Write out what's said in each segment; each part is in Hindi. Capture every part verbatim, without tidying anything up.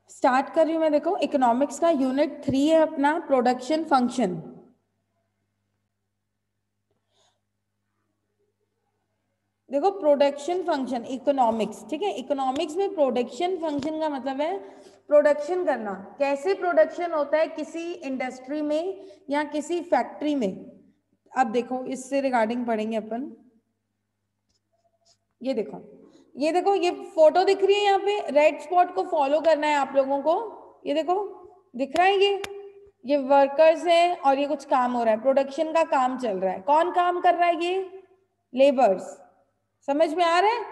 स्टार्ट कर रही हूं मैं। देखो इकोनॉमिक्स का यूनिट थ्री है अपना, प्रोडक्शन फंक्शन। देखो प्रोडक्शन फंक्शन इकोनॉमिक्स, ठीक है। इकोनॉमिक्स में प्रोडक्शन फंक्शन का मतलब है प्रोडक्शन करना। कैसे प्रोडक्शन होता है किसी इंडस्ट्री में या किसी फैक्ट्री में। अब देखो इससे रिगार्डिंग पढ़ेंगे अपन। ये देखो ये देखो ये फोटो दिख रही है यहाँ पे, रेड स्पॉट को फॉलो करना है आप लोगों को। ये देखो दिख रहा है, ये ये वर्कर्स हैं और ये कुछ काम हो रहा है, प्रोडक्शन का काम चल रहा है। कौन काम कर रहा है? ये लेबर्स। समझ में आ रहा है?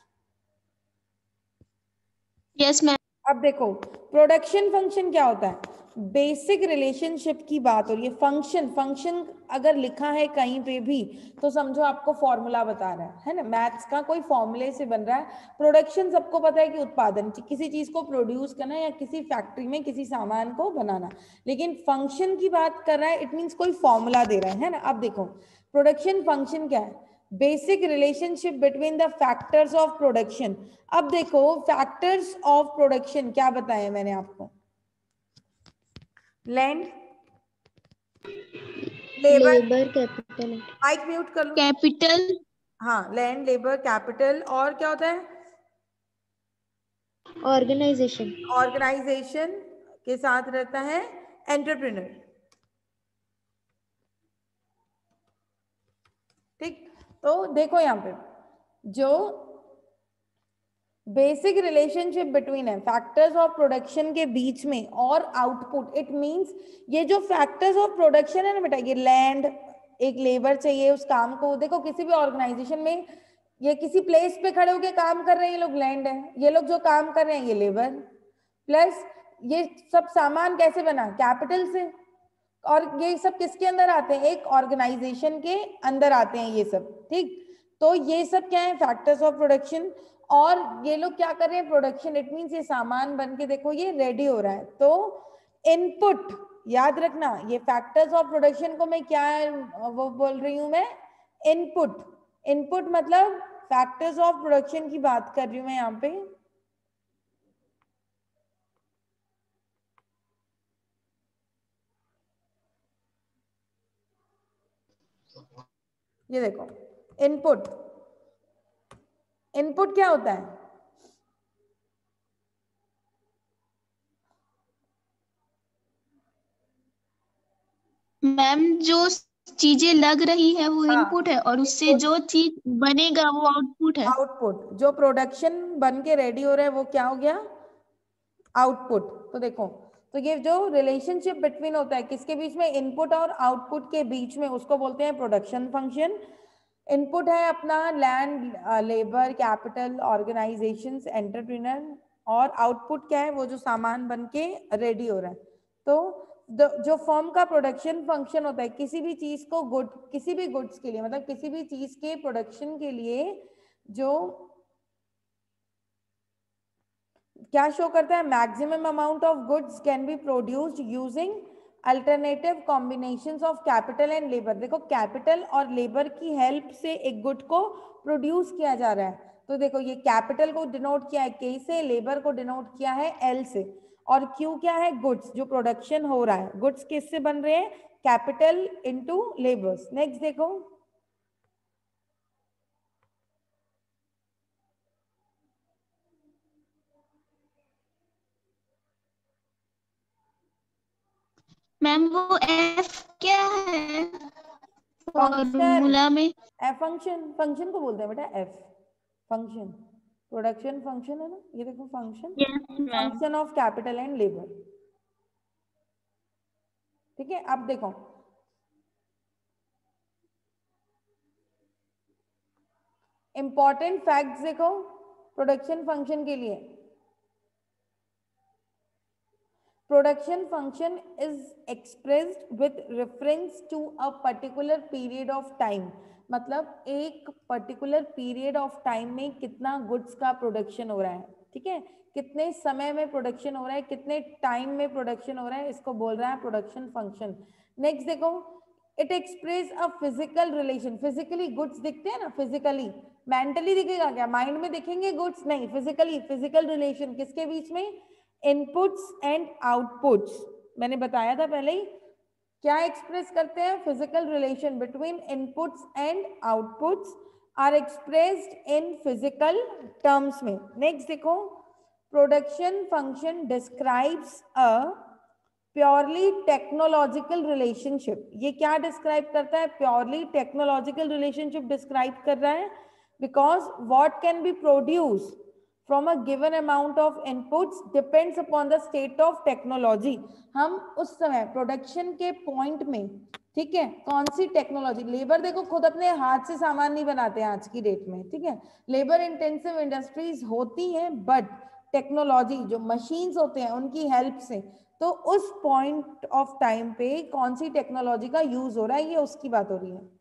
Yes ma'am. अब देखो प्रोडक्शन फंक्शन क्या होता है, बेसिक रिलेशनशिप की बात हो रही है। फंक्शन फंक्शन अगर लिखा है कहीं पे भी तो समझो आपको फॉर्मूला बता रहा है है ना, मैथ्स का कोई फॉर्मूले से बन रहा है। प्रोडक्शन सबको पता है कि उत्पादन, किसी चीज को प्रोड्यूस करना या किसी फैक्ट्री में किसी सामान को बनाना। लेकिन फंक्शन की बात कर रहा है, इट मीन्स कोई फॉर्मूला दे रहा है है ना। अब देखो प्रोडक्शन फंक्शन क्या है, basic relationship between the factors of production. अब देखो फैक्टर्स ऑफ प्रोडक्शन क्या बताया मैंने आपको, land, labour, labour, capital. Mic mute कर लो। कैपिटल। हाँ, लैंड, लेबर, कैपिटल, और क्या होता है? ऑर्गेनाइजेशन। ऑर्गेनाइजेशन के साथ रहता है एंटरप्रेन्योर। ठीक, तो देखो यहाँ पे जो बेसिक रिलेशनशिप बिटवीन है फैक्टर्स ऑफ प्रोडक्शन के बीच में और आउटपुट, इट मींस ये जो फैक्टर्स ऑफ प्रोडक्शन है ना बेटा, ये लैंड, एक लेबर चाहिए उस काम को। देखो किसी भी ऑर्गेनाइजेशन में ये किसी प्लेस पे खड़े होके काम कर रहे हैं, ये लोग लैंड है। ये लोग जो काम कर रहे हैं ये लेबर। प्लस ये सब सामान कैसे बना, कैपिटल से। और ये सब किसके अंदर आते हैं, एक ऑर्गेनाइजेशन के अंदर आते हैं ये सब। ठीक, तो ये सब क्या है, फैक्टर्स ऑफ प्रोडक्शन। और ये लोग क्या कर रहे हैं, प्रोडक्शन, इट मींस ये सामान बन के देखो ये रेडी हो रहा है। तो इनपुट याद रखना, ये फैक्टर्स ऑफ प्रोडक्शन को मैं क्या वो बोल रही हूं मैं, इनपुट। इनपुट मतलब फैक्टर्स ऑफ प्रोडक्शन की बात कर रही हूं मैं यहाँ पे। ये देखो इनपुट, इनपुट क्या होता है? मैम जो चीजें लग रही है वो हाँ, इनपुट है और उससे इनपुट, जो चीज बनेगा वो आउटपुट है। आउटपुट। जो प्रोडक्शन बन के रेडी हो रहा है वो क्या हो गया, आउटपुट। तो देखो, तो ये जो रिलेशनशिप बिटवीन होता है किसके बीच में, इनपुट और आउटपुट के बीच में, उसको बोलते हैं प्रोडक्शन फंक्शन। इनपुट है अपना land, labour, capital, organisations, entrepreneur. और आउटपुट क्या है, वो जो सामान बन के रेडी हो रहा है। तो जो फर्म का प्रोडक्शन फंक्शन होता है किसी भी चीज को, गुड, किसी भी गुड्स के लिए, मतलब किसी भी चीज के प्रोडक्शन के लिए जो क्या शो करता है, maximum amount of goods can be produced using alternative combinations of capital and labour. देखो कैपिटल और लेबर की हेल्प से एक गुड को प्रोड्यूस किया जा रहा है। तो देखो ये कैपिटल को डिनोट किया है के से, लेबर को डिनोट किया है एल से, और क्यू क्या है, गुड्स, जो प्रोडक्शन हो रहा है। गुड्स किससे बन रहे हैं, कैपिटल इंटू लेबर्स। नेक्स्ट देखो, मैम वो एफ क्या है फंक्शन, फॉर्मूला में? एफ फंक्शन, फंक्शन को बोलते हैं बेटा एफ फंक्शन। प्रोडक्शन फंक्शन है ना, ये देखो function, yes ma'am. Function of capital and labour. ठीक है, अब देखो इंपॉर्टेंट फैक्ट्स देखो प्रोडक्शन फंक्शन के लिए। Production function is expressed with reference to a particular period of time. मतलब एक पर्टिकुलर पीरियड ऑफ टाइम में कितना गुड्स का प्रोडक्शन हो रहा है। ठीक है, कितने समय में प्रोडक्शन हो रहा है, कितने टाइम में प्रोडक्शन हो रहा है, इसको बोल रहा है प्रोडक्शन फंक्शन। नेक्स्ट देखो, it express a physical relation. Physically goods दिखते हैं ना, फिजिकली, मेंटली दिखेगा क्या, माइंड में दिखेंगे गुड्स नहीं, फिजिकली, फिजिकल रिलेशन किसके बीच में, इनपुट्स एंड आउटपुट्स, मैंने बताया था पहले ही, क्या एक्सप्रेस करते हैं? Physical relation between inputs and outputs are expressed in physical terms में। नेक्स्ट देखो, production function describes a purely technological relationship. ये क्या डिस्क्राइब करता है? प्योरली टेक्नोलॉजिकल रिलेशनशिप डिस्क्राइब कर रहा है, because what can be produce from a given amount of inputs depends upon the state of technology। हम उस समय प्रोडक्शन के पॉइंट में, ठीक है, कौन सी टेक्नोलॉजी, लेबर देखो खुद अपने हाथ से सामान नहीं बनाते हैं आज की डेट में, ठीक है, लेबर इंटेंसिव इंडस्ट्रीज होती हैं, बट टेक्नोलॉजी जो मशीन्स होते हैं उनकी हेल्प से, तो उस पॉइंट ऑफ टाइम पे कौन सी टेक्नोलॉजी का यूज हो रहा है, ये उसकी बात हो रही है।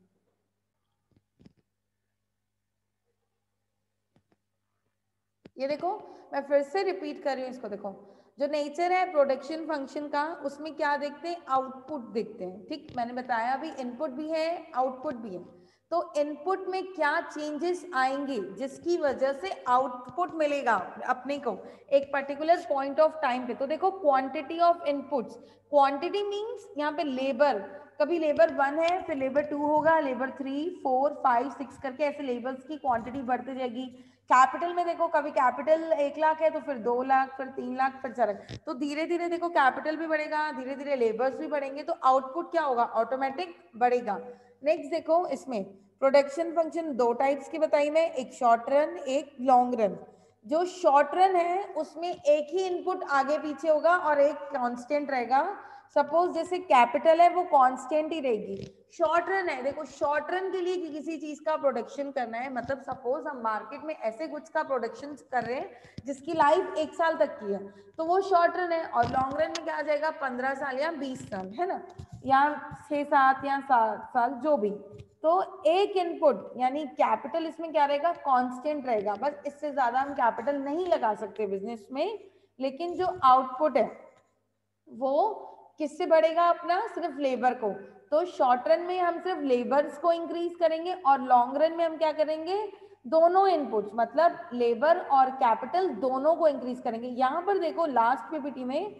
ये देखो, मैं फिर से रिपीट कर रही हूँ इसको, देखो जो नेचर है प्रोडक्शन फंक्शन का, उसमें क्या देखते हैं? आउटपुट देखते हैं, ठीक, मैंने बताया अभी इनपुट भी है आउटपुट भी है, तो इनपुट में क्या चेंजेस आएंगे जिसकी वजह से आउटपुट मिलेगा अपने को एक पर्टिकुलर पॉइंट ऑफ टाइम पे। तो देखो quantity of inputs, quantity means यहाँ पे लेबर, कभी लेबर वन है, फिर लेबर टू होगा, labour three four five six करके ऐसे लेबर्स की क्वांटिटी बढ़ती जाएगी। कैपिटल में देखो, कभी कैपिटल एक लाख है तो फिर दो लाख, फिर तीन लाख, फिर चार लाख, तो धीरे धीरे देखो कैपिटल भी बढ़ेगा, धीरे धीरे लेबर्स भी बढ़ेंगे, तो आउटपुट क्या होगा? ऑटोमेटिक बढ़ेगा। नेक्स्ट देखो, इसमें प्रोडक्शन फंक्शन दो टाइप्स की बताई मैं, एक शॉर्ट रन एक लॉन्ग रन। जो शॉर्ट रन है उसमें एक ही इनपुट आगे पीछे होगा और एक कांस्टेंट रहेगा। सपोज जैसे कैपिटल है वो कांस्टेंट ही रहेगी। शॉर्ट रन है, देखो शॉर्ट रन के लिए कि किसी चीज का प्रोडक्शन करना है, मतलब सपोज हम मार्केट में ऐसे गुड्स का प्रोडक्शन कर रहे हैं जिसकी लाइफ एक साल तक की है, तो वो शॉर्ट रन है। और लॉन्ग रन में क्या आ जाएगा? पंद्रह साल या बीस साल, है ना, या छह सात या सात साल जो भी। तो एक इनपुट यानी कैपिटल इसमें क्या रहेगा? कांस्टेंट रहेगा, बस इससे ज्यादा हम कैपिटल नहीं लगा सकते बिजनेस में। लेकिन जो आउटपुट है वो किससे बढ़ेगा? अपना सिर्फ लेबर को। तो शॉर्ट रन में हम सिर्फ लेबर्स को इंक्रीज करेंगे और लॉन्ग रन में हम क्या करेंगे? दोनों इनपुट्स मतलब लेबर और कैपिटल दोनों को इंक्रीज करेंगे। यहां पर देखो लास्ट पीपीटी में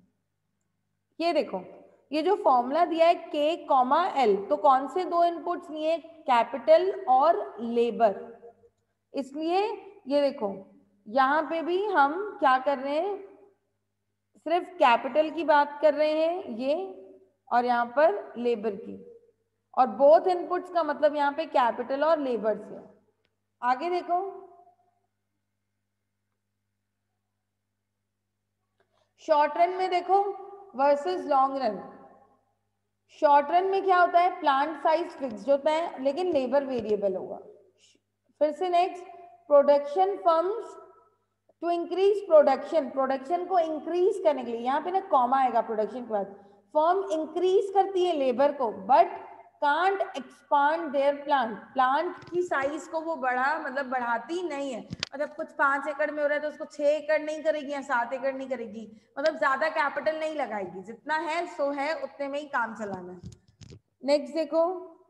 ये देखो, ये जो फॉर्मूला दिया है के कॉमा एल, तो कौन से दो इनपुट्स लिए? कैपिटल और लेबर। इसलिए ये देखो यहां पे भी हम क्या कर रहे हैं? सिर्फ कैपिटल की बात कर रहे हैं ये, और यहाँ पर लेबर की, और बोथ इनपुट्स का मतलब यहाँ पे कैपिटल और लेबर से। आगे देखो, शॉर्ट रन में देखो versus long run. Short run में क्या होता है? प्लांट साइज फिक्स्ड होता है लेकिन लेबर वेरिएबल होगा। फिर से next, production firms to increase production, production को इंक्रीज करने के लिए, यहाँ पे ना कॉमा आएगा प्रोडक्शन के बाद, फर्म इंक्रीज करती है लेबर को but can't expand their plant, plant की साइज को वो बढ़ा मतलब बढ़ाती नहीं है, मतलब कुछ पांच एकड़ में हो रहा है तो उसको छह एकड़ नहीं करेगी या सात एकड़ नहीं करेगी, मतलब ज्यादा कैपिटल नहीं लगाएगी, जितना है सो है उतने में ही काम चलाना है। नेक्स्ट देखो,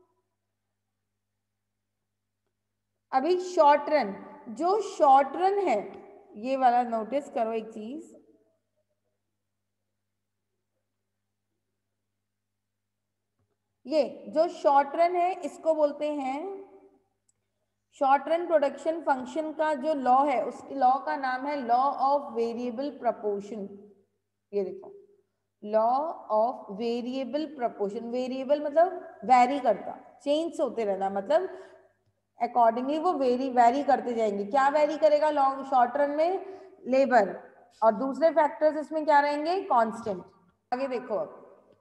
अभी शॉर्ट रन, जो शॉर्ट रन है ये वाला नोटिस करो एक चीज, ये जो शॉर्ट रन है इसको बोलते हैं शॉर्ट रन प्रोडक्शन फंक्शन का जो लॉ है उसकी लॉ का नाम है लॉ ऑफ वेरिएबल प्रपोर्शन। ये देखो, law of variable proportion, variable मतलब वैरी करता, चेंज होते रहना, मतलब अकॉर्डिंगली वो वेरी वैरी करते जाएंगे। क्या वैरी करेगा लॉन्ग शॉर्ट रन में? लेबर, और दूसरे फैक्टर्स इसमें क्या रहेंगे? कांस्टेंट। आगे देखो, अब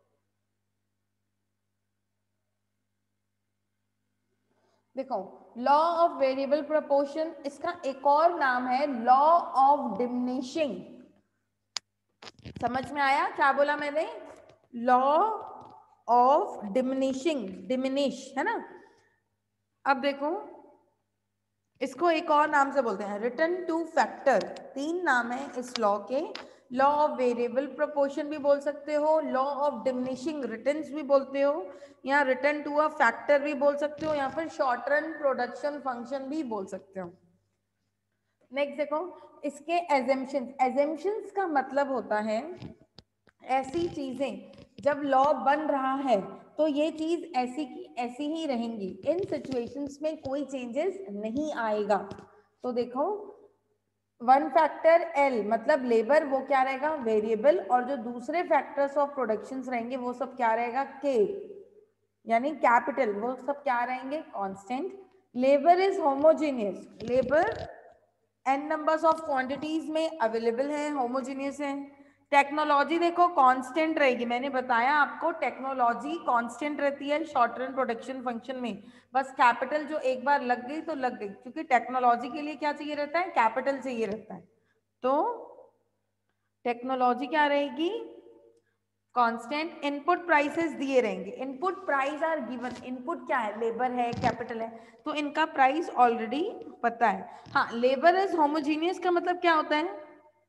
देखो लॉ ऑफ वेरिएबल प्रोपोर्शन, इसका एक और नाम है लॉ ऑफ डिमिनिशिंग। समझ में आया क्या बोला मैंने? लॉ ऑफ डिमिनिशिंग, डिमिनिश है ना। अब देखो इसको एक और नाम से बोलते हैं रिटर्न टू फैक्टर, तीन नाम है इस लॉ के। लॉ ऑफ वेरिएबल प्रोपोर्शन भी बोल सकते हो, लॉ ऑफ डिमिनिशिंग रिटर्न्स भी बोलते हो, या रिटर्न टू अ फैक्टर भी बोल सकते हो, या फिर शॉर्ट रन प्रोडक्शन फंक्शन भी बोल सकते हो। नेक्स्ट देखो इसके एजम्पशंस। एजम्पशंस का मतलब होता है ऐसी चीजें, जब लॉ बन रहा है तो ये चीज ऐसी की ऐसी ही रहेंगी, इन सिचुएशंस में कोई चेंजेस नहीं आएगा। तो देखो वन फैक्टर एल मतलब लेबर, वो क्या रहेगा वेरिएबल, और जो दूसरे फैक्टर्स ऑफ प्रोडक्शन रहेंगे वो सब क्या रहेगा के, यानी कैपिटल, वो सब क्या रहेंगे constant. Labour is homogeneous, labour N numbers of quantities में अवेलेबल है, होमोजीनियस है। टेक्नोलॉजी देखो कांस्टेंट रहेगी, मैंने बताया आपको टेक्नोलॉजी कांस्टेंट रहती है शॉर्ट रन प्रोडक्शन फंक्शन में, बस कैपिटल जो एक बार लग गई तो लग गई, क्योंकि टेक्नोलॉजी के लिए क्या चाहिए रहता है कैपिटल चाहिए रहता है। तो टेक्नोलॉजी क्या रहेगी कांस्टेंट। इनपुट प्राइसेस दिए रहेंगे, input price are given, input क्या है लेबर है कैपिटल है, तो इनका प्राइस ऑलरेडी पता है। हाँ लेबर इज होमोजीनियस का मतलब क्या होता है,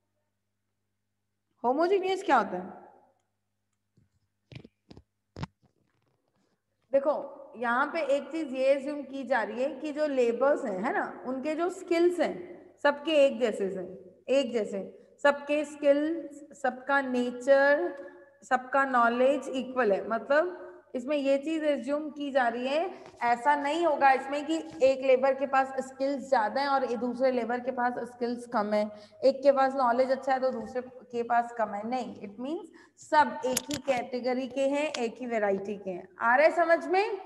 होमोजीनियस क्या होता है, देखो यहाँ पे एक चीज ये एज्यूम की जा रही है कि जो लेबर्स हैं है ना, उनके जो स्किल्स हैं सबके एक जैसे हैं, एक जैसे सबके स्किल्स, सबका नेचर, सबका नॉलेज इक्वल है। मतलब इसमें ये चीज एज्यूम की जा रही है, ऐसा नहीं होगा इसमें कि एक लेबर के पास स्किल्स ज्यादा है और दूसरे लेबर के पास स्किल्स कम है, एक के पास नॉलेज अच्छा है तो दूसरे के पास कम है, नहीं, इट मीन्स सब एक ही कैटेगरी के हैं, एक ही वैरायटी के हैं। आ रहे समझ में?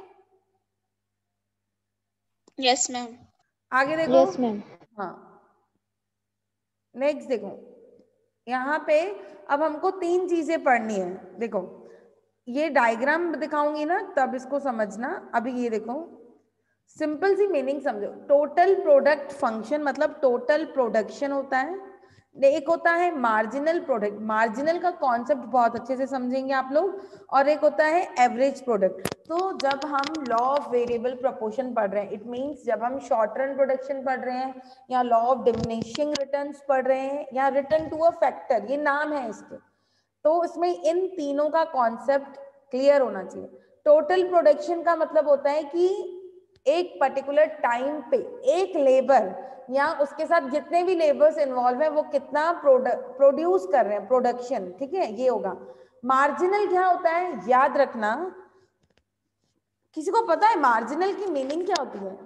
Yes ma'am. आगे देखो। Yes ma'am. हाँ नेक्स्ट देखो, यहाँ पे अब हमको तीन चीजें पढ़नी है। देखो ये डायग्राम दिखाऊंगी ना तब इसको समझना। अभी ये देखो सिंपल सी मीनिंग समझो, टोटल प्रोडक्ट फंक्शन मतलब टोटल प्रोडक्शन होता है, एक होता है मार्जिनल प्रोडक्ट, मार्जिनल का कॉन्सेप्ट बहुत अच्छे से समझेंगे आप लोग, और एक होता है एवरेज प्रोडक्ट। तो जब हम लॉ ऑफ वेरिएबल प्रोपोर्शन पढ़ रहे हैं, इट मींस जब हम शॉर्ट रन प्रोडक्शन पढ़ रहे हैं या लॉ ऑफ डिमिनिशिंग रिटर्न्स पढ़ रहे हैं या रिटर्न टू अ फैक्टर, ये नाम है इसके, तो इसमें इन तीनों का कॉन्सेप्ट क्लियर होना चाहिए। टोटल प्रोडक्शन का मतलब होता है कि एक पर्टिकुलर टाइम पे एक लेबर या उसके साथ जितने भी लेबर्स इन्वॉल्व हैं वो कितना प्रोड्यूस कर रहे हैं, प्रोडक्शन, ठीक है, ये होगा। मार्जिनल क्या होता है याद रखना, किसी को पता है मार्जिनल की मीनिंग क्या होती है?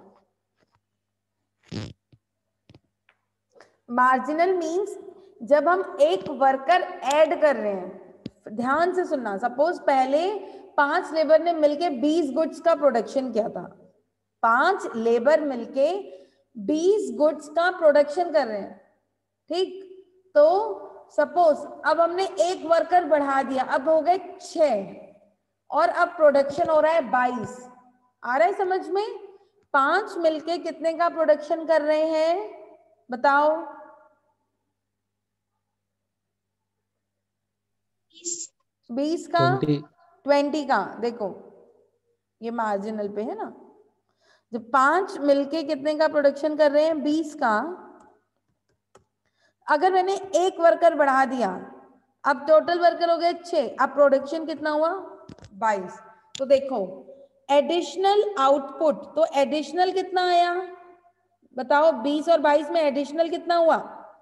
मार्जिनल मींस जब हम एक वर्कर ऐड कर रहे हैं, ध्यान से सुनना, सपोज पहले पांच लेबर ने मिलके बीस गुड्स का प्रोडक्शन किया था, पांच लेबर मिलके बीस गुड्स का प्रोडक्शन कर रहे हैं, ठीक, तो सपोज अब हमने एक वर्कर बढ़ा दिया, अब हो गए छह, और अब प्रोडक्शन हो रहा है बाईस। आ रहा है समझ में? पांच मिलके कितने का प्रोडक्शन कर रहे हैं बताओ? बीस का, ट्वेंटी का, देखो ये मार्जिनल पे है ना, जब पांच मिलके कितने का प्रोडक्शन कर रहे हैं बीस का, अगर मैंने एक वर्कर बढ़ा दिया, अब टोटल वर्कर हो गए छह, अब प्रोडक्शन कितना हुआ बाईस। तो देखो एडिशनल आउटपुट, तो एडिशनल कितना आया बताओ, बीस और बाईस में एडिशनल कितना हुआ?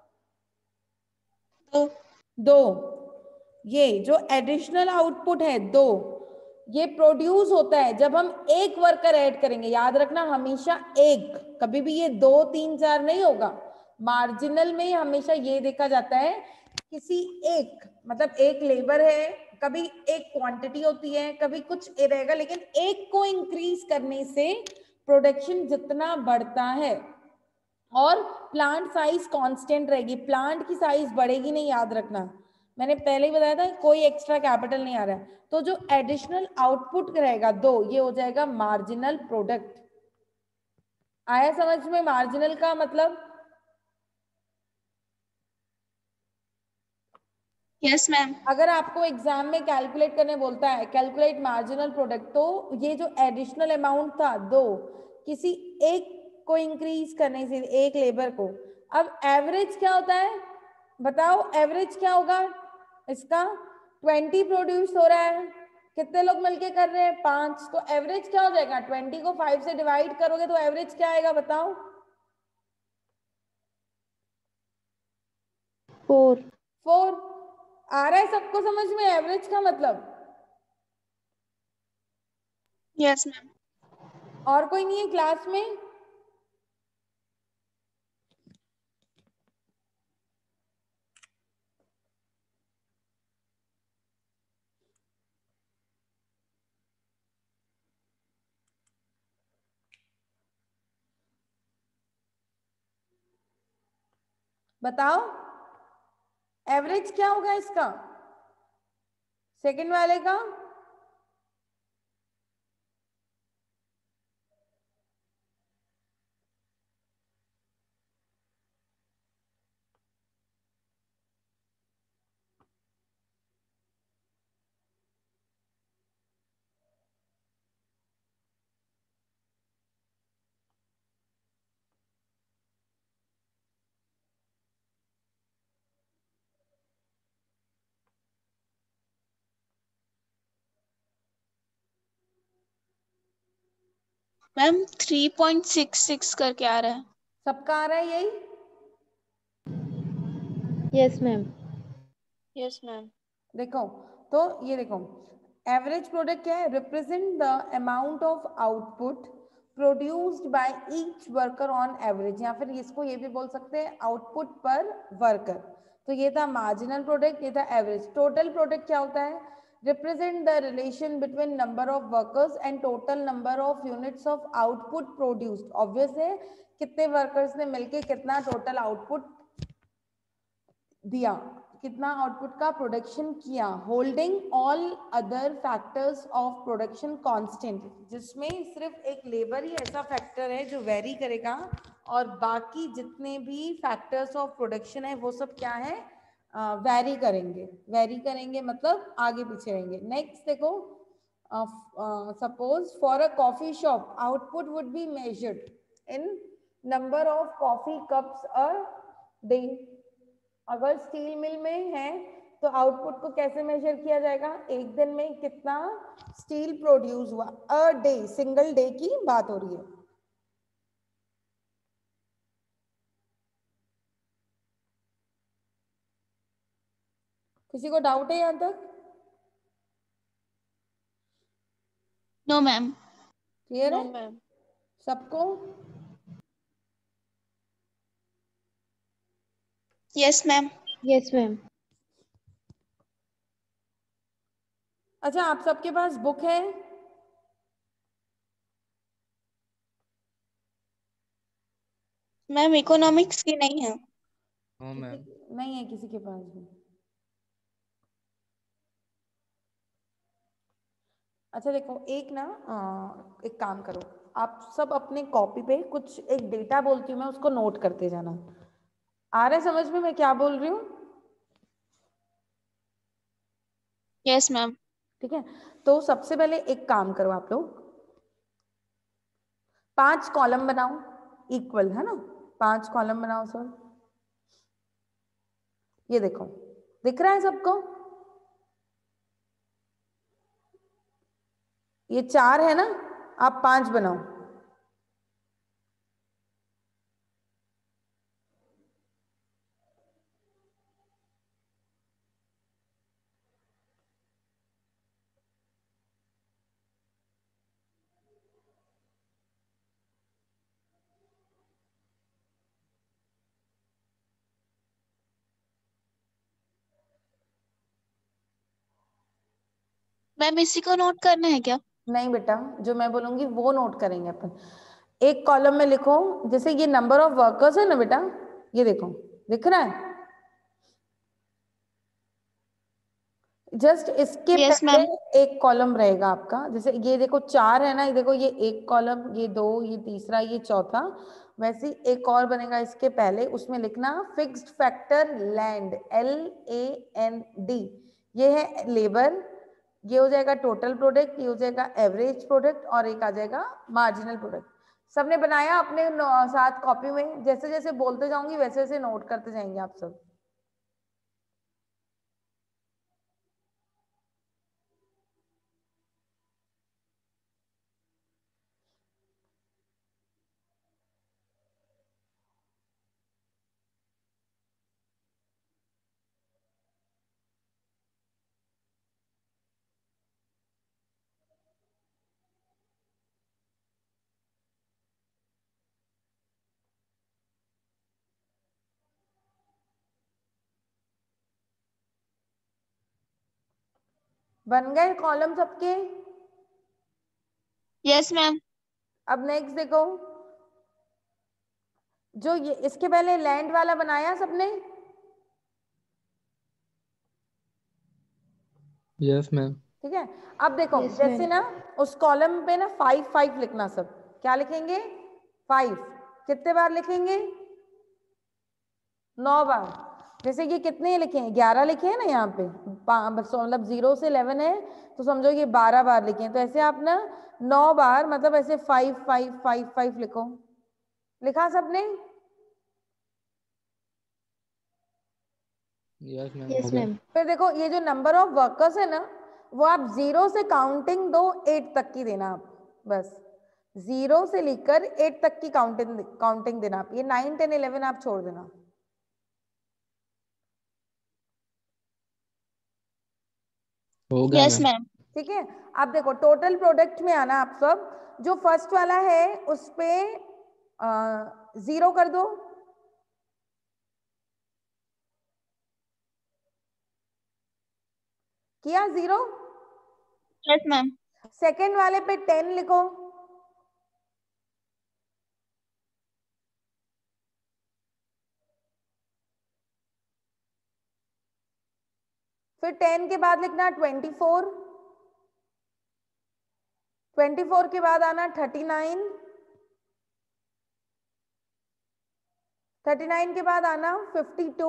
दो। दो। ये जो एडिशनल आउटपुट है दो, ये प्रोड्यूस होता है जब हम एक वर्कर ऐड करेंगे, याद रखना हमेशा एक, कभी भी ये दो तीन चार नहीं होगा। मार्जिनल में हमेशा ये देखा जाता है किसी एक, मतलब एक लेबर है, कभी एक क्वांटिटी होती है, कभी कुछ रहेगा, लेकिन एक को इंक्रीज करने से प्रोडक्शन जितना बढ़ता है और प्लांट साइज कांस्टेंट रहेगी, प्लांट की साइज बढ़ेगी नहीं, याद रखना, मैंने पहले ही बताया था कोई एक्स्ट्रा कैपिटल नहीं आ रहा है। तो जो एडिशनल आउटपुट रहेगा दो, ये हो जाएगा मार्जिनल प्रोडक्ट। आया समझ में मार्जिनल का मतलब? Yes ma'am. अगर आपको एग्जाम में कैलकुलेट करने बोलता है कैलकुलेट मार्जिनल प्रोडक्ट, तो ये जो एडिशनल अमाउंट था दो, किसी एक को इंक्रीज करने से, एक लेबर को। अब एवरेज क्या होता है बताओ, एवरेज क्या होगा इसका? ट्वेंटी प्रोड्यूस हो रहा है, कितने लोग मिलके कर रहे हैं? पांच, तो एवरेज क्या हो जाएगा? ट्वेंटी को फाइव से डिवाइड करोगे तो एवरेज क्या आएगा बताओ? फोर। फोर। आ रहा है सबको समझ में एवरेज का मतलब? Yes ma'am. और कोई नहीं है क्लास में? बताओ एवरेज क्या होगा इसका, सेकंड वाले का? Ma'am three point six six करके आ रहा है। सबका आ रहा है यही? Yes ma'am. Yes ma'am. देखो तो ये देखो, एवरेज प्रोडक्ट क्या है, represent the amount of output produced by each worker on average, या फिर इसको ये भी बोल सकते हैं आउटपुट पर वर्कर। तो ये था मार्जिनल प्रोडक्ट, ये था एवरेज। टोटल प्रोडक्ट क्या होता है, represent the relation between number of workers and total number of units of output produced. Obvious है कितने वर्कर्स ने मिलके कितना टोटल आउटपुट दिया, कितना आउटपुट का प्रोडक्शन किया, holding all other factors of production constant, जिसमें सिर्फ एक लेबर ही ऐसा फैक्टर है जो वेरी करेगा और बाकी जितने भी फैक्टर्स ऑफ प्रोडक्शन है वो सब क्या है, वेरी करेंगे। वेरी करेंगे मतलब आगे पीछे रहेंगे। नेक्स्ट देखो, suppose for a coffee shop output would be measured in number of coffee cups a day. अगर स्टील मिल में है तो आउटपुट को कैसे मेजर किया जाएगा, एक दिन में कितना स्टील प्रोड्यूस हुआ, अ डे, सिंगल डे की बात हो रही है। किसी को डाउट है यहां तक? No ma'am. क्लियर नो है मैम। सबको? Yes ma'am. Yes ma'am. अच्छा आप सबके पास बुक है? मैम इकोनॉमिक्स की नहीं है। No ma'am. किसी नहीं है किसी के पास भी? अच्छा देखो एक ना अ, एक काम करो, आप सब अपने कॉपी पे कुछ एक डेटा बोलती हूँ मैं, उसको नोट करते जाना। आ रहा है समझ में मैं क्या बोल रही हूँ? Yes ma'am. ठीक है, तो सबसे पहले एक काम करो आप लोग, पांच कॉलम बनाओ, इक्वल है ना, पांच कॉलम बनाओ सर। ये देखो दिख रहा है सबको? ये चार है ना, आप पांच बनाओ। मैम इसी को नोट करना है क्या? नहीं बेटा, जो मैं बोलूंगी वो नोट करेंगे अपन। एक कॉलम में लिखो, जैसे ये नंबर ऑफ वर्कर्स है ना बेटा, ये देखो दिख रहा है? जस्ट इसके यस पहले मैम। एक कॉलम रहेगा आपका, जैसे ये देखो चार है ना, ये देखो ये एक कॉलम, ये दो, ये तीसरा, ये चौथा, वैसे ही एक और बनेगा इसके पहले, उसमें लिखना fixed factor land, L A N D, ये है लेबर, ये हो जाएगा टोटल प्रोडक्ट, ये हो जाएगा एवरेज प्रोडक्ट, और एक आ जाएगा मार्जिनल प्रोडक्ट। सबने बनाया अपने साथ कॉपी में? जैसे जैसे बोलते जाऊंगी वैसे वैसे नोट करते जाएंगे आप सब। बन गए कॉलम सबके? Yes ma'am. अब नेक्स्ट देखो, जो ये इसके पहले लैंड वाला बनाया सबने? Yes ma'am. ठीक है, अब देखो Yes, जैसे ma'am. ना उस कॉलम पे ना फाइव फाइव लिखना, सब क्या लिखेंगे? फाइव। कितने बार लिखेंगे? नौ बार। जैसे ये कितने लिखे हैं? ग्यारह लिखे हैं ना यहाँ पे, मतलब जीरो से इलेवन है तो समझो ये बारह बार लिखे हैं। तो ऐसे आप ना नौ बार, मतलब ऐसे फाइव फाइव फाइव फाइव लिखो। लिखा सबने? यस मैम, हो Yes, गया। ma'am. फिर देखो ये जो नंबर ऑफ वर्कर्स है ना, वो आप जीरो से काउंटिंग दो एट तक की देना आप, बस जीरो से लेकर एट तक की काउंटिंग काउंटिंग देना आप। ये नाइन टेन इलेवन आप छोड़ देना। हो गया यस मैम। मैम। ठीक है, अब देखो टोटल प्रोडक्ट में आना आप सब। जो फर्स्ट वाला है उस पे जीरो कर दो। किया जीरो? Yes ma'am. सेकेंड वाले पे टेन लिखो। फिर टेन के बाद लिखना ट्वेंटी फोर। ट्वेंटी फोर के बाद आना थर्टी नाइन। थर्टी नाइन के बाद आना फिफ्टी टू।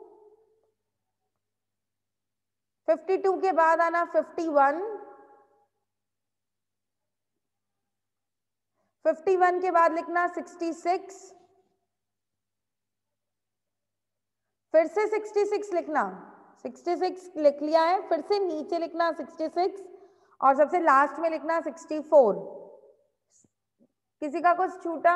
फिफ्टी टू के बाद आना फिफ्टी वन। फिफ्टी वन के बाद लिखना सिक्सटी सिक्स। फिर से सिक्सटी सिक्स लिखना। सिक्सटी सिक्स लिख लिया है, फिर से नीचे लिखना सिक्सटी सिक्स और सबसे लास्ट में लिखना सिक्सटी फोर। किसी का कुछ छूटा?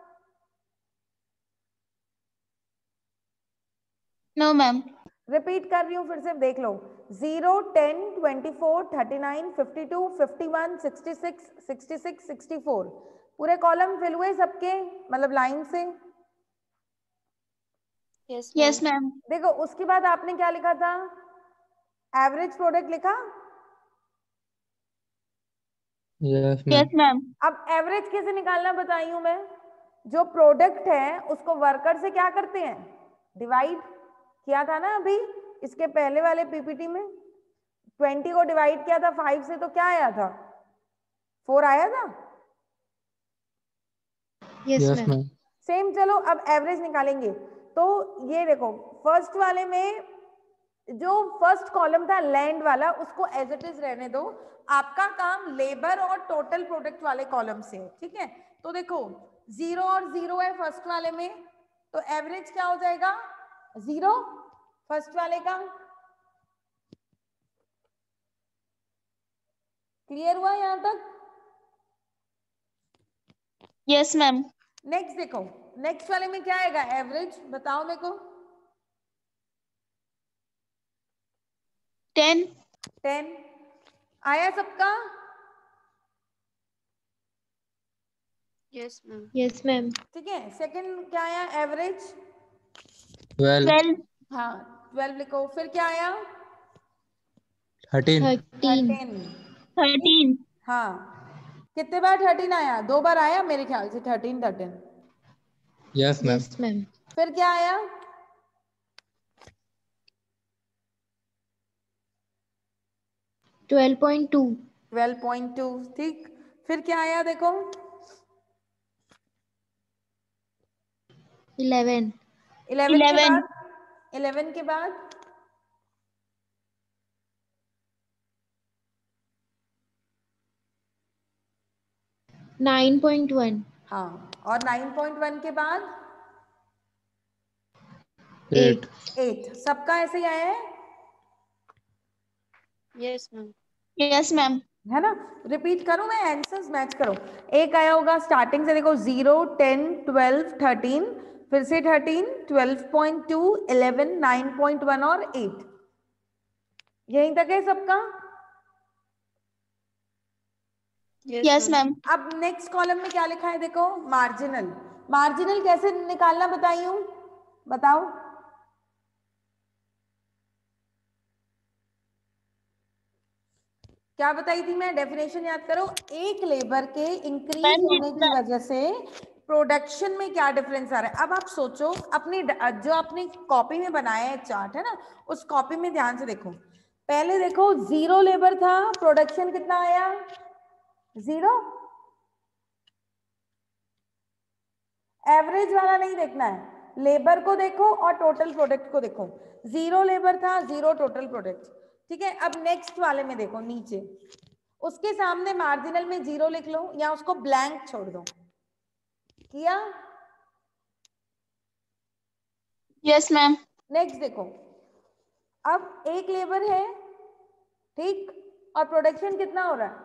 No ma'am. रिपीट कर रही हूं, फिर से देख लो। Zero, ten, twenty four, thirty nine, fifty two, fifty one, sixty six, sixty six, sixty four. पूरे कॉलम फिल हुए सबके, मतलब लाइन से? Yes ma'am. देखो उसके बाद आपने क्या लिखा था? एवरेज प्रोडक्ट लिखा? Yes ma'am. Yes ma'am. अब एवरेज कैसे निकालना बताई हूं मैं। जो प्रोडक्ट है उसको वर्कर से क्या करते हैं? डिवाइड किया था ना अभी इसके पहले वाले पीपीटी में। ट्वेंटी को डिवाइड किया था फाइव से तो क्या आया था? फोर आया था। Yes, yes ma'am. Ma'am. Same, चलो अब एवरेज निकालेंगे। तो ये देखो फर्स्ट वाले में जो फर्स्ट कॉलम था लैंड वाला, उसको एज इट इज रहने दो। आपका काम लेबर और टोटल प्रोडक्ट वाले कॉलम से है, ठीक है? तो देखो जीरो और जीरो है फर्स्ट वाले में, तो एवरेज क्या हो जाएगा? जीरो फर्स्ट वाले का। क्लियर हुआ यहां तक? Yes ma'am. नेक्स्ट देखो, नेक्स्ट वाले में क्या आएगा एवरेज, बताओ मेरे को। टेन। टेन आया सबका? Yes ma'am. Yes, ma'am. ठीक है, सेकंड क्या आया एवरेज? ट्वेल्व। ट्वेल्व। हाँ ट्वेल्व लिखो। फिर क्या आया? थर्टीन। Thirteen. थर्टीन। थर्टीन। हाँ, कितने बार थर्टीन आया? दो बार आया मेरे ख्याल से thirteen thirteen. Yes ma'am. Yes, ma'am. फिर क्या आया? Twelve point two. Twelve point two. ठीक, फिर क्या आया देखो? Eleven. इलेवन के इलेवन। बाद? इलेवन के बाद Nine point one. हाँ, और नाइन पॉइंट वन के बाद? एट। एट। सबका ऐसे ही आया है? Yes ma'am. Yes ma'am. है ना? रिपीट करूं मैं, आंसर्स मैच करो। एक आया होगा स्टार्टिंग से, देखो जीरो, टेन, ट्वेल्व, थर्टीन, फिर से thirteen, twelve point two, eleven, nine point one और एट। यहीं तक है सबका? Yes ma'am. अब नेक्स्ट कॉलम में क्या लिखा है देखो, मार्जिनल। मार्जिनल कैसे निकालना बताई हूं, बताओ। क्या बताई थी मैं? डेफिनेशन याद करो। एक लेबर के इंक्रीज मैम, होने की जितना- वजह से प्रोडक्शन में क्या डिफरेंस आ रहा है। अब आप सोचो, अपनी जो आपने कॉपी में बनाया है चार्ट है ना, उस कॉपी में ध्यान से देखो। पहले देखो जीरो लेबर था, प्रोडक्शन कितना आया? जीरो। एवरेज वाला नहीं देखना है, लेबर को देखो और टोटल प्रोडक्ट को देखो। जीरो लेबर था, जीरो टोटल प्रोडक्ट। ठीक है, अब नेक्स्ट वाले में देखो नीचे, उसके सामने मार्जिनल में जीरो लिख लो या उसको ब्लैंक छोड़ दो। किया? Yes ma'am. नेक्स्ट देखो, अब एक लेबर है, ठीक, और प्रोडक्शन कितना हो रहा है?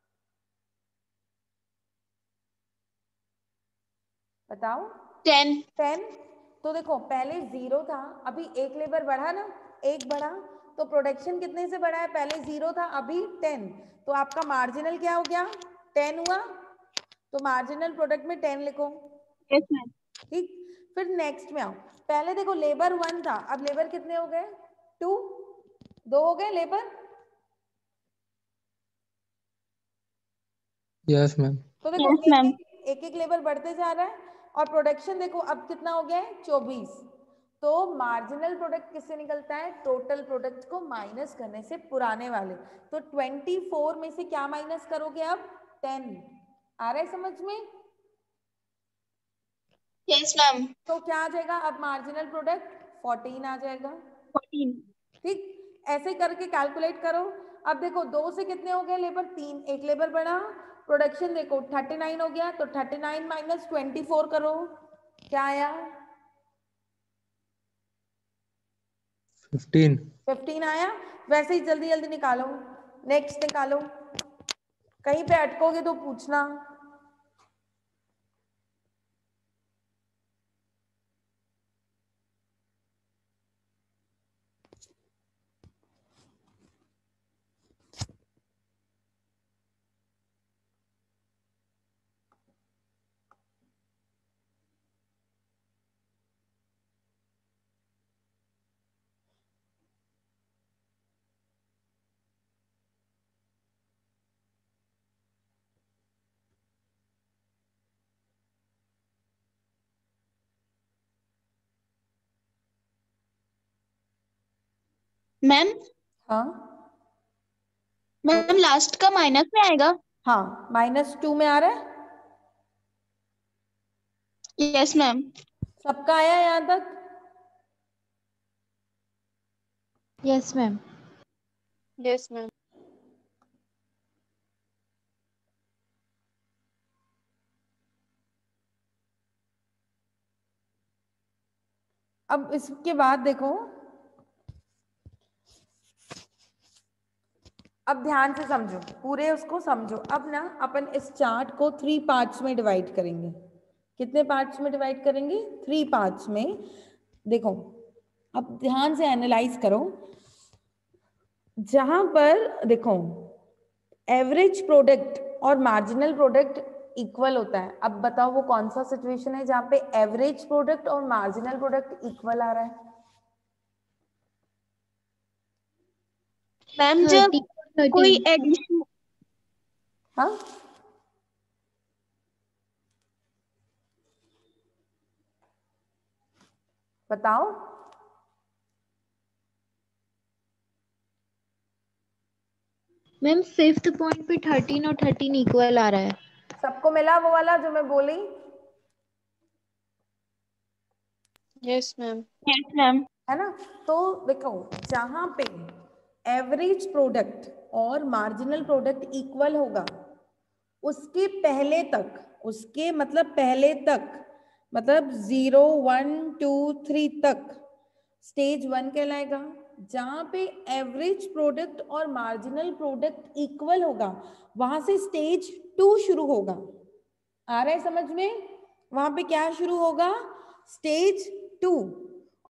बताओ। टेन। टेन। तो देखो पहले जीरो था, अभी एक लेबर बढ़ा ना, एक बढ़ा, तो प्रोडक्शन कितने से बढ़ा है? पहले जीरो था, अभी टेन। तो आपका मार्जिनल क्या हो गया? टेन हुआ। तो मार्जिनल प्रोडक्ट में टेन लिखो। Yes ma'am. ठीक। फिर नेक्स्ट में आओ, पहले देखो लेबर वन था, अब लेबर कितने हो गए? टू। दो हो गए लेबर। Yes ma'am. तो देखो यस एक मैम। एक, एक एक लेबर बढ़ते जा रहा है और प्रोडक्शन देखो अब कितना हो गया है? चौबीस। तो मार्जिनल प्रोडक्ट किससे निकलता है? टोटल प्रोडक्ट को माइनस करने से, पुराने वाले। तो चौबीस में से क्या माइनस करोगे अब? टेन। आ रहा है समझ में? Yes ma'am. तो क्या आ जाएगा अब? मार्जिनल प्रोडक्ट चौदह आ जाएगा। फोर्टीन। ठीक, ऐसे करके कैलकुलेट करो। अब देखो दो से कितने हो गए लेबर? तीन। एक लेबर बढ़ा, प्रोडक्शन देखो थर्टी नाइन हो गया, तो thirty nine minus twenty four करो, क्या आया? फिफ्टीन। फिफ्टीन आया। वैसे ही जल्दी जल्दी निकालो, नेक्स्ट निकालो, कहीं पे अटकोगे तो पूछना। मैम, हाँ मैम लास्ट का माइनस में आएगा? हाँ, माइनस टू में आ रहा है। Yes ma'am. सबका आया यहाँ तक? Yes ma'am. Yes ma'am. अब इसके बाद देखो, अब ध्यान से समझो, पूरे उसको समझो। अब ना अपन इस चार्ट को थ्री पार्ट्स में डिवाइड करेंगे। कितने पार्ट्स में डिवाइड करेंगे? थ्री पार्ट्स में। देखो अब ध्यान से एनालाइज करो। जहां पर देखो एवरेज प्रोडक्ट और मार्जिनल प्रोडक्ट इक्वल होता है, अब बताओ वो कौन सा सिचुएशन है जहां पे एवरेज प्रोडक्ट और मार्जिनल प्रोडक्ट इक्वल आ रहा है? मैम जब थर्टी कोई थर्टीन। एडिशन। हाँ, बताओ। मैम फिफ्थ पॉइंट पे थर्टीन और थर्टीन इक्वल आ रहा है। सबको मिला वो वाला जो मैं बोली? Yes ma'am. Yes ma'am. है ना? तो देखो जहां पे एवरेज प्रोडक्ट और मार्जिनल प्रोडक्ट इक्वल होगा, उसके पहले तक, उसके मतलब पहले तक, मतलब जीरो वन टू थ्री तक स्टेज वन कहलाएगा। जहां पे एवरेज प्रोडक्ट और मार्जिनल प्रोडक्ट इक्वल होगा, वहां से स्टेज टू शुरू होगा। आ रहा है समझ में? वहां पे क्या शुरू होगा? Stage to.